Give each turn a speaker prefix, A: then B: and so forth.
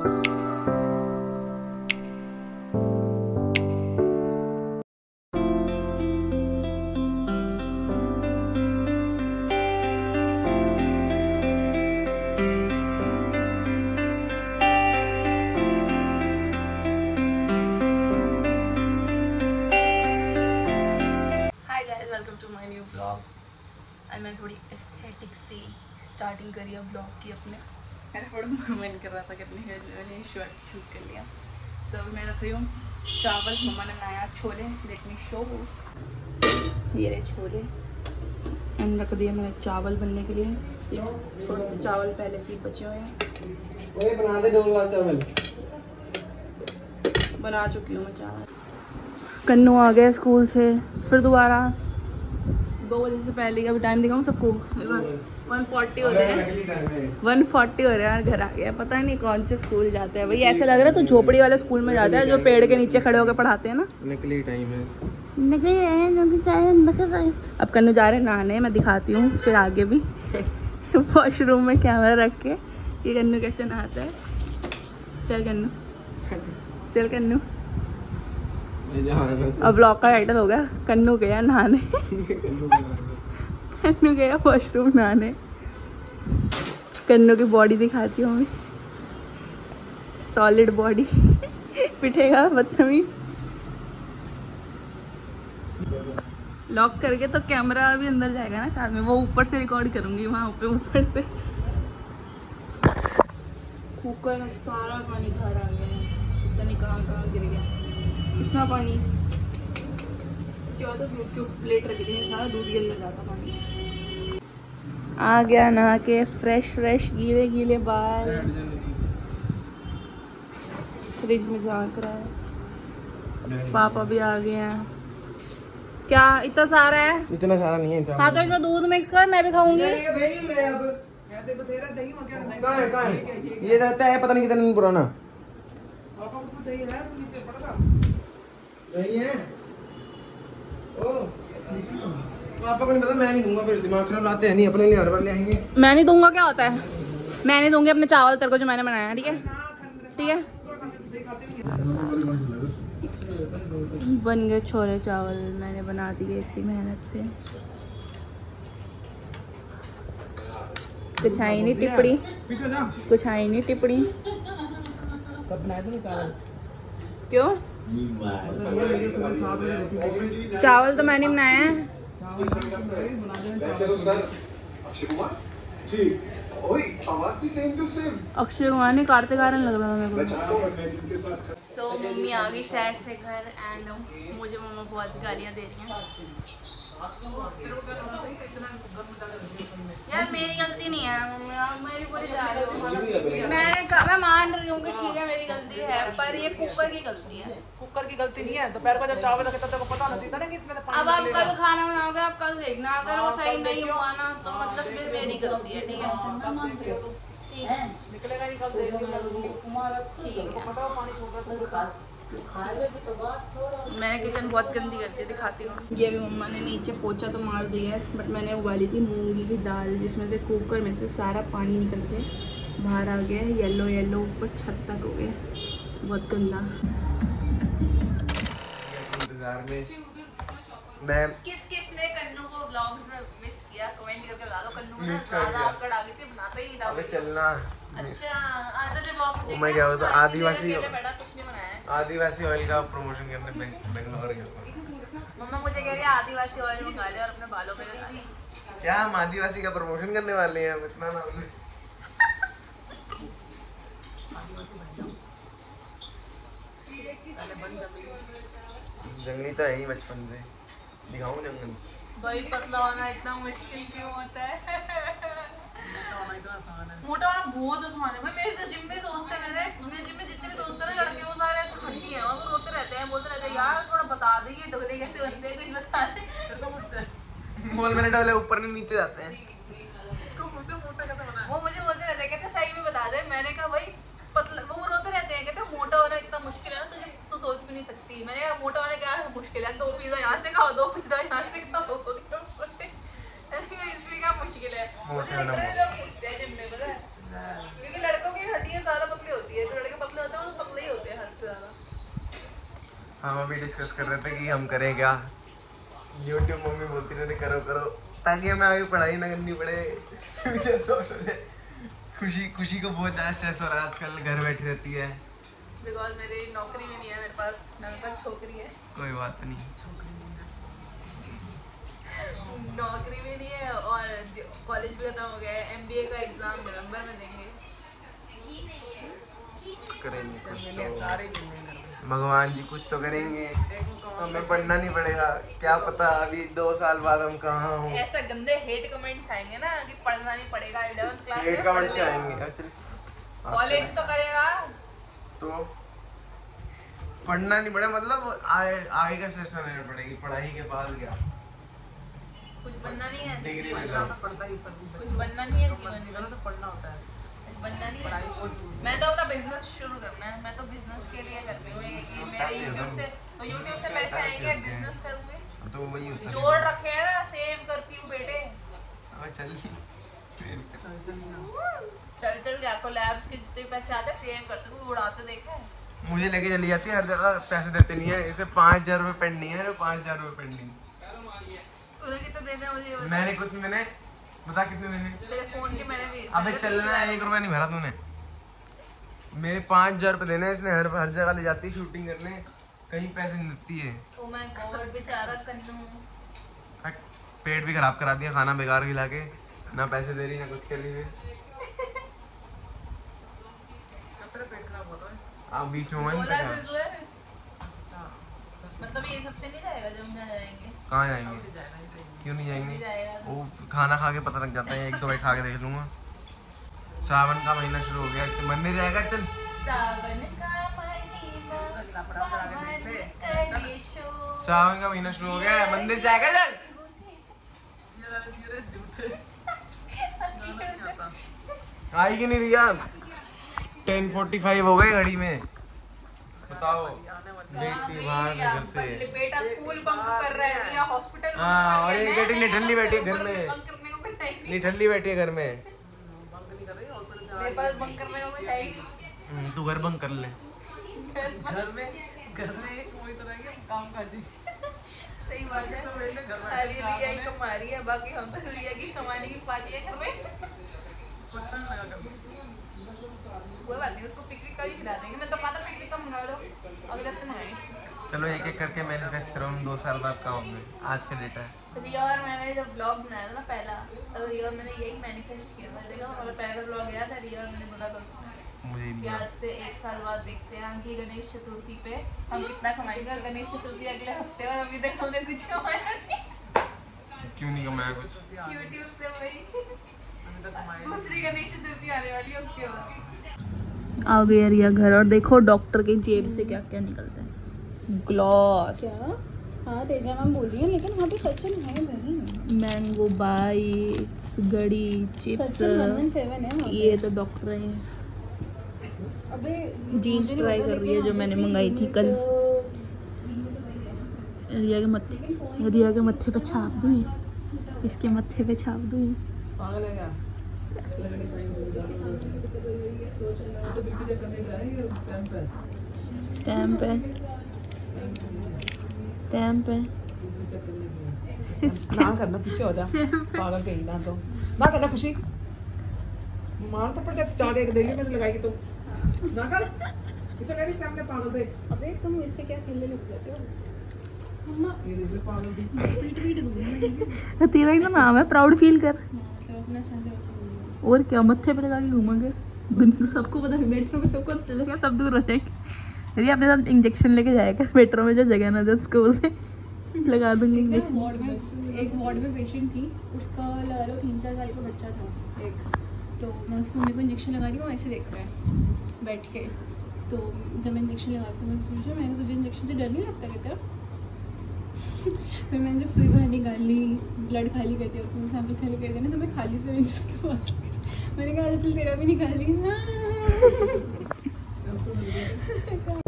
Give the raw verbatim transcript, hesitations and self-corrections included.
A: Welcome to my new blog. And मैं थोड़ी aesthetic से स्टार्टिंग करी है ब्लॉग की अपने। मेरा थोड़ा मन कर रहा था कि अपने मैंने शर्ट शूट कर लिया। सो so, मैं रख रही हूँ चावल। मम्मा ने बनाया छोले, लेट मी शो। ये रहे छोले एंड रख दिया मैंने चावल बनने के लिए। थोड़े से चावल पहले से ही बचे हुए हैं।
B: बना दे दो ग्लास चावल।
A: बना चुकी हूँ मैं चावल। कन्नू आ गया स्कूल से फिर दोबारा दो बजे से पहले। अभी टाइम दिखाऊँ सबको, वन फोर्टी हो रहे हैं वन फोर्टी हो रहे हैं और घर आ गया। पता नहीं कौन से स्कूल जाते हैं भाई। ऐसा लग रहा है तो झोपड़ी वाले स्कूल में जाता है जो पेड़ के नीचे खड़े होकर पढ़ाते हैं ना।
B: नकली टाइम है,
A: नकली है। अब कन्नू जा रहे हैं नहाने, मैं दिखाती हूँ फिर आगे भी। वॉशरूम में कैमरा रख के ये कन्नू कैसे नहाता है। चल कन्नू, चल कन्नू। अब ब्लॉग का टाइटल हो गया कन्नू गया नहाने। कन्नू गया वॉशरूम नहाने। कन्नू की बॉडी दिखाती हूँ मैं, सॉलिड बॉडी। पिटेगा बदतमीज। लॉक करके तो कैमरा भी अंदर जाएगा ना साथ में। वो ऊपर से रिकॉर्ड करूंगी वहाँ पे ऊपर से। कुकर में सारा पानी बाहर आ गया है, पता नहीं कहाँ कहाँ गिर गया इतना पानी। चौदह दूध की प्लेट रखी थी, सारा दूध के अंदर जाता पानी। आ गया नहा के फ्रेश फ्रेश गीले गीले बाल। फ्रिज में झांक रहा है। पापा भी आ गए हैं। क्या इतना सारा है? इतना सारा नहीं है। हाँ तो इसमें दूध मिक्स कर, मैं भी खाऊंगी। ये रहता है पता नहीं कितना पुराना।
B: नहीं है ओ पापा को नहीं पता, मैं नहीं दूंगा। फिर दिमाग खराब लाते हैं नहीं, अपने लिए हर बार ले आएंगे।
A: मैं नहीं दूंगा क्या होता है? मैं नहीं दूंगी अपने चावल तेरे को जो मैंने बनाया। ठीक है ठीक है। बन गए छोले चावल, मैंने बना दिए इतनी मेहनत से। कुछ आई नहीं टिप्पणी, कुछ आई नहीं टिप्पणी। क्यों? चावल तो मैंने बनाया है। अक्षय कुमार ने काटते कारण लग रहा था मेरे को। तो मम्मी आ गई सैड से घर एंड मुझे मम्मा बहुत गालियाँ दे रही हैं। यार मेरी गलती नहीं है, मेरी पूरी जा रही हूँ। मैंने कहा, मैं मान रही हूँ कि ठीक है मेरी गलती है, पर ये कुकर की गलती है।
C: कुकर की गलती नहीं है। दोपहर को जब चावल रखे तब पता ना चलता ना कि इसमें पानी।
A: अब आप कल खाना बनाओगे, आप कल देखना, अगर वो सही नहीं हुआ ना तो मतलब फिर मेरी गलती है। ठीक है ठीक है,
C: निकलेगा नहीं कल देख
A: मैंने किचन बहुत गंदी करती है, दिखाती हूँ। ये भी मम्मा ने नीचे पोछा तो मार दिया है, बट मैंने उबाली थी मूंगी की दाल जिसमें से कुकर में से सारा पानी निकल के बाहर आ गया है। येलो येलो ऊपर छत तक हो गया, बहुत गंदा।
B: इंतजार में मैं
A: किस किस ने कन्नू को व्लॉग्स में मिस किया कमेंट करके बता दो। कन्नू ना ज्यादा आकड़ आ गई थी, बनाता ही नहीं था।
B: अबे चलना।
A: अच्छा आज जो ब्लॉग में
B: मैं क्या होता आदिवासी
A: बेटा कुछ नहीं बनाया।
B: आदिवासी ऑयल का प्रमोशन करने बेंगलोर गया।
A: मम्मा मुझे कह रही है आदिवासी ऑयल मंगा ले और अपने बालों पे लगा ले।
B: क्या हम आदिवासी का प्रमोशन करने वाले हैं? इतना ना जंगली तो है ही बचपन से। दिखाऊं जंगल?
A: भाई पतला होना इतना मुश्किल क्यों होता है? मोटा होना बहुत आसान है भाई। मेरे तो जिम में दोस्त है, मेरे मेरे जिम में जितने भी दोस्त हैं ना लड़के, वो सारे ऐसे खंडी हैं और वो रोते रहते हैं, बोलते रहते हैं यार थोड़ा बता दे कि डोले कैसे बनते हैं, कुछ बता दे।
B: मोल में डोले ऊपर नहीं नीचे जाते हैं।
A: वो मुझे बोलते रहते हैं, कहते सही में बता दे। मैंने कहा भाई पतला, वो रोते रहते हैं, कहते मोटा होना इतना मुश्किल है ना तुझे, तो सोच भी नहीं सकती। मैंने कहा मोटा होना क्या मुश्किल है? दो पिज्जा यहाँ से खाओ, दो पिज्जा यहाँ से खाओ, इसमें क्या मुश्किल है? पूछते हैं जिम में, पता है क्योंकि लड़कों की हड्डियाँ ज्यादा पतली होती है, तो लड़के
B: हम अभी डिस्कस कर रहे थे कि हम करें क्या। यूट्यूब मम्मी बोलती रहती करो करो ताकि हमें आगे पढ़ाई ना करनी पड़े। खुशी खुशी को बहुत ज़्यादा स्ट्रेस हो रहा है आजकल, घर बैठी रहती है।
A: बिकॉज मेरी नौकरी भी नहीं है, मेरे पास ना मेरे पास छोकरी है।
B: कोई बात नहीं,
A: नौकरी भी नहीं है और कॉलेज भी खत्म हो गया है। एमबीए का एग्जाम नवंबर में देंगे।
B: करेंगे कुछ
C: सारे
B: तो, भगवान जी कुछ तो करेंगे। हमें पढ़ना नहीं पड़ेगा, क्या पता अभी दो साल बाद हम कहाँ हों।
A: ऐसा गंदे हेट कमेंट्स आएंगे ना कि पढ़ना नहीं पड़ेगा। इलेवेंथ क्लास में
B: हेट कमेंट्स आएंगे,
A: कॉलेज तो करेगा
B: तो पढ़ना नहीं पड़ेगा मतलब आगे आगे का सेशन लेना पड़ेगी। पढ़ाई के बाद क्या
A: कुछ बनना नहीं है,
B: डिग्री
C: पढ़ता ही
A: कुछ बनना नहीं है जीवन में,
C: तो पढ़ना होता है,
A: कुछ बनना नहीं है।
C: पढ़ाई बहुत
A: मैं तो अपना बिजनेस शुरू करना है। मैं तो बिजनेस के लिए कर रही हूँ कि मेरे यूट्यूब से तो यूट्यूब से पैसे आएंगे, बिजनेस करूँगी।
B: तो वही होता है,
A: जोड़ रखे हैं ना, सेव करती हूँ बेटे।
B: अब चल
A: चल चल के आपको लैब्स के जितने पैसे आते हैं सेव करते हूँ, उड़ाते देखा है।
B: मुझे लेके चली जाती है हर जगह, पैसे देते नहीं है। इसे पाँच हजार रुपये पेंडिंग है, पाँच हजार रुपये पेंडिंग।
A: तूने कितने देने हैं मुझे ये बता।
B: मैंने कुछ मैंने बता कितने देने।
A: तेरे फोन के मैंने भी
B: अबे चलना, एक रुपया नहीं भरा तूने। मेरे पाँच हजार रुपये देने हैं इसने। हर हर जगह ले जाती है शूटिंग करने, कहीं पैसे नहीं देती है।
A: ओ माय गॉड बेचारा कन्नू।
B: पेट भी खराब करा दिया, खाना बेकार खिला के, ना पैसे दे रही ना कुछ कर रही है। आप बीच में मन
A: बोला सिर्फ मतलब ये सब नहीं जाएगा जब हम जाएंगे।
B: कहाँ जाएंगे, क्यों नहीं जाएंगे? वो खाना खा के पता लग जाता है, एक दो बार खा के देख लूंगा। सावन का महीना शुरू हो गया, तो मंदिर जाएगा। चल
A: सावन का महीना,
B: सावन का महीना शुरू हो गया, मंदिर जाएगा। चल आई कि नहीं रिया? टेन फोर्टी फाइव हो गए घड़ी में, बताओ। देखती बाहर घर से
A: बेटा स्कूल बंक कर रहा है या हॉस्पिटल।
B: हाँ, और ये बेटी नहीं ठंडी बैठी है घर में,
A: बंक करने को कुछ है ही
B: नहीं ठंडी बैठी है घर में।
A: मेरे पास बंक करने को कुछ है ही नहीं।
B: तू घर बंक कर ले।
C: घर में घर में एक वही तरह के काम काजी।
A: सही बात है, खाली रिया ही कमा रही है, बाकी हम तो रिया की कमाने की पार्टी है घर में। कोई बात नहीं, उसको पिकनिक का भी खिला देंगे। मैं तो पता पिकनिक का मंगा दो, अगले हफ्ते मंगाएंगे।
B: चलो एक एक करके मैनिफेस्ट करो हम दो साल बाद कहाँ होंगे। आज का डेट है।
A: रिया और मैंने जब ब्लॉग बनाया था ना पहला, तो रिया और मैंने यही मैनिफेस्ट किया था। देखा हमारा पहला ब्लॉग गया था, रिया और मैंने बोला था उसमें
B: मुझे
A: कि आज से एक साल बाद देखते हैं हम कि गणेश चतुर्थी पे हम कितना कमाएंगे। और गणेश चतुर्थी अगले हफ्ते और अभी तक हमने कुछ कमाया नहीं।
B: क्यों नहीं कमाया कुछ?
A: यूट्यूब से वही दूसरी गणेश चतुर्थी आने वाली है, उसके बाद आ गया रिया घर। और देखो डॉक्टर की जेब से क्या क्या निकलता है। ग्लॉस
D: क्या? हाँ तेजा मैम बोल रही है, लेकिन वहाँ पे सचिन है नहीं।
A: मैंगो बाइट्स, गड़ी, chips,
D: Sachin one one seven है वहाँ
A: ये
D: पे।
A: तो डॉक्टर है।
D: अबे
A: जीन्स
D: मुझे नहीं
A: ट्राई
D: पता,
A: कर रही है
D: लेकिन
A: जो मैंने
D: obviously
A: मंगाई थी
D: limit,
A: कल।
D: limit है।
A: रिया के मत्थे रिया के मत्थे पे छाप दूँ, इसके मत्थे पे छाप दूँ।
C: पागल है क्या? लगनी चाहिए तो बीपी चेक करने जा रही है स्टैम्प पे।
A: स्टैम्प है, स्टैम्प है।
C: ना करना, पीछे हो जा पागल कहीं ना। तो ना करना खुशी, मार तो पड़ जाए। चार एक देगी मैंने लगाई तो ना कर। इतना मेरी स्टैम्प में पागल थे।
D: अबे तुम इससे क्या खेलने लग जाते हो? मम्मा
C: ये देख ले पागल थी।
D: पीट पीट दूंगी।
A: तेरा ही तो नाम है, प्राउड फील कर।
D: तो अपना चाहते हो
A: और क्या मत्थे पे लगा के घूमेंगे, सबको पता है मेट्रो में सबको चलेगा, सब दूर हो जाएंगे। रिया अपने साथ इंजेक्शन लेके जाएगा मेट्रो में, जो जगह ना जो स्कूल में लगा दूंगी
D: एक
A: इंजेक्शन।
D: वार्ड में एक वार्ड में पेशेंट थी, उसका लगा लो तीन चार साल का बच्चा था एक। तो मैं उसकी मम्मी को इंजेक्शन लगा रही हूँ, ऐसे देख रहा है बैठ के। तो जब मैं इंजेक्शन लगाती हूँ मैं पूछा, मैंने तुझे इंजेक्शन से डर नहीं लगता कहता। फिर मैंने जब सुई बाहर निकाली, ब्लड खाली कर दिया, उसमें सैंपल खाली कर दिया ना, तो मैं खाली से उसके पास मैंने कहा चल तेरा भी निकाली।